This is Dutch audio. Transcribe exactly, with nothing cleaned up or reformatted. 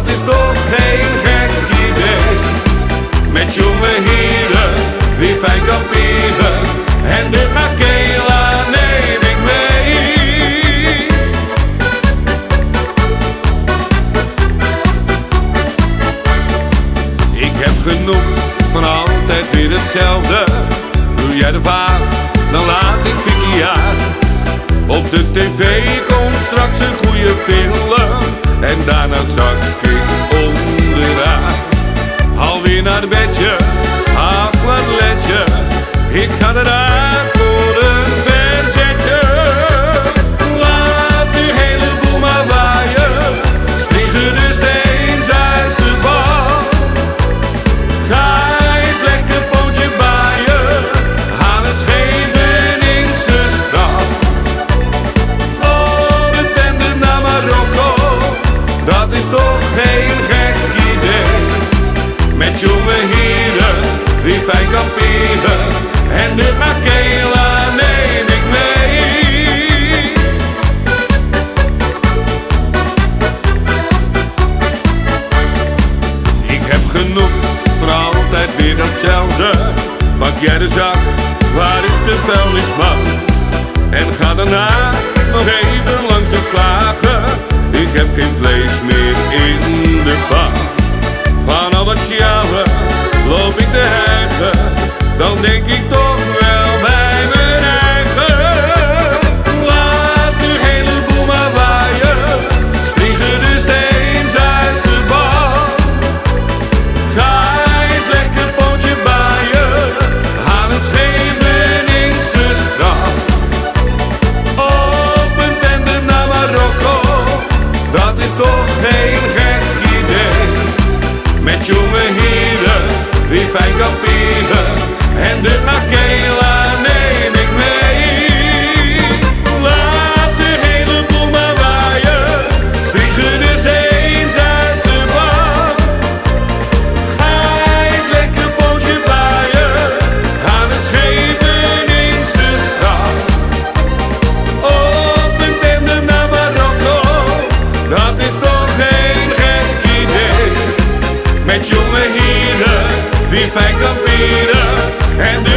is toch geen gek idee. Met jonge heren, weer fijn kamperen. En de Makela neem ik mee. Ik heb genoeg van altijd weer hetzelfde. Doe jij de vaart, dan laat ik Vicky jaar. Op de tv komt straks een goede film. En daarna zak ik onderaan. Alweer naar het bedje, ach wat let je. Ik ga eruit voor een verzetje. Laat die hele boel maar waaien. Springen de steens uit de bal. Ga eens lekker pootje baaien aan het Scheveningse strand. Oh, een tender naar Marokko, dat is toch geen gek idee. Met jonge heren, weer fijn kamperen. En de Makela neem ik mee. Ik heb genoeg van altijd weer datzelfde. Pak jij de zak, waar is de vuilnisman? En ga daarna nog even langs de slager. Ik heb geen vlees meer in de pan. Van al dat sjouwen loop ik te hijgen. Dan denk ik toch wel bij mijn eigen. Laat de hele boel maar waaien. Springen de steens uit de bal. Ga eens lekker pootje baaien aan het Scheveningse strand. Op een tender naar Marokko, dat is toch geen gek idee. Met jonge heren, weer fijn kamperen. En de Makela neem ik mee. Laat de hele boel maar waaien. Springen de steens uit de bal. Ga eens lekker pootje baaien aan het Scheveningse strand. Op een tender naar Marokko, dat is toch geen gek idee. Met jonge heren, weer fijn kamperen. En